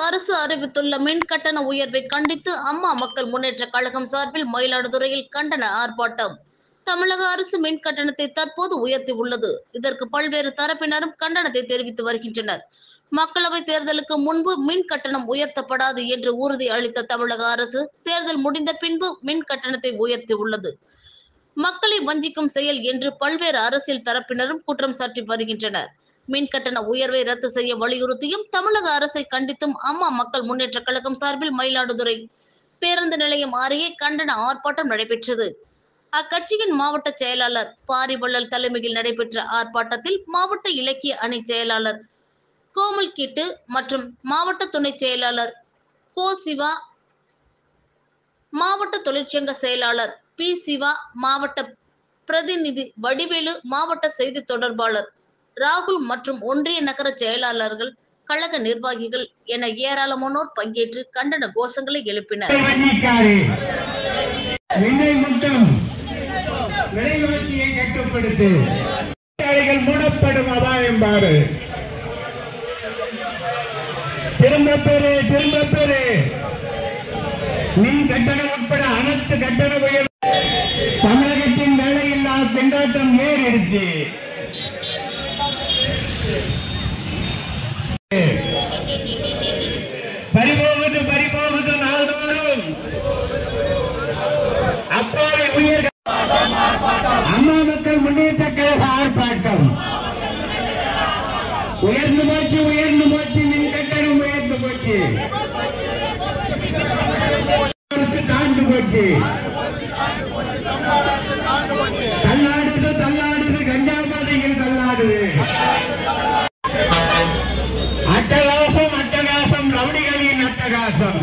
அரசு அறிவித்துள்ள மின் கட்டண உயர்வை கண்டித்து அம்மா மக்கள் முன்னேற்ற கழகம் சார்பில் மயிலாடுதுறையில் கண்டன ஆர்ப்பாட்டம். தமிழக அரசு மின் கட்டணத்தை தற்போது உயர்த்தி உள்ளது. இதற்கு பல்வேறு தரப்பினரும் கண்டனத்தை தெரிவித்து வருகின்றனர். மக்களவை தேர்தலுக்கு முன்பு மின் கட்டணம் உயர்த்தப்படாது என்று உறுதி அளித்த தமிழக அரசு தேர்தல் முடிந்த பின்பு மின் கட்டணத்தை உயர்த்தி உள்ளது. மக்களை வஞ்சிக்கும் செயல் என்று பல்வேறு அரசியல் தரப்பினரும் குற்றம் சாட்டி வருகின்றனர். மின் கட்டண உயர்வை ரத்து செய்ய வலியுறுத்தியும் தமிழக அரசை கண்டித்தும் அம்மா மக்கள் முன்னேற்ற கழகம் சார்பில் மயிலாடுதுறை பேருந்து நிலையம் அருகே கண்டன ஆர்ப்பாட்டம் நடைபெற்றது. அக்கட்சியின் மாவட்ட செயலாளர் பாரிவள்ளல் தலைமையில் நடைபெற்ற ஆர்ப்பாட்டத்தில் மாவட்ட இலக்கிய அணி செயலாளர் கோமல் கீட்டு மற்றும் மாவட்ட துணை செயலாளர் கோ சிவா, மாவட்ட தொழிற்சங்க செயலாளர் பி சிவா, மாவட்ட பிரதிநிதி வடிவேலு, மாவட்ட செய்தி தொடர்பாளர் ராகுல் மற்றும் ஒன்றிய நகர செயலாளர்கள், கழக நிர்வாகிகள் என ஏராளமானோர் பங்கேற்று கண்டன கோஷங்களை எழுப்பினர். மூடப்படும் அபாயம் பாரு. திரும்ப பெறு மின் கட்டணம் உட்பட அனைத்து கட்டண உயர்வு தமிழகத்தின் வேலையில்லா திண்டாட்டம் ஏறிடுச்சு. பறிபோகுது நாள்தோறும். அப்போது உயர் அம்மா மக்கள் முன்னேற்ற கழக ஆர்ப்பாட்டம் உயர்ந்து போச்சு. மின் கட்டணம் உயர்ந்து போச்சு. தாண்டு போச்சு. தள்ளாடுது கஞ்சா பாதையில் தள்ளாடுது. அட்டகாசம் ரவுடிகளின் அட்டகாசம்.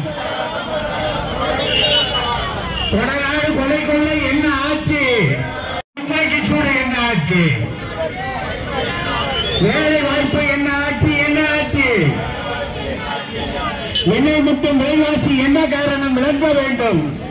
கொடநாடு கொலை என்ன ஆச்சு? துப்பாக்கி சூடு என்ன ஆச்சு? வேலை வாய்ப்பு என்ன ஆச்சு? எண்ணெய் மற்றும் விலைவாசி என்ன காரணம் விளக்க வேண்டும்.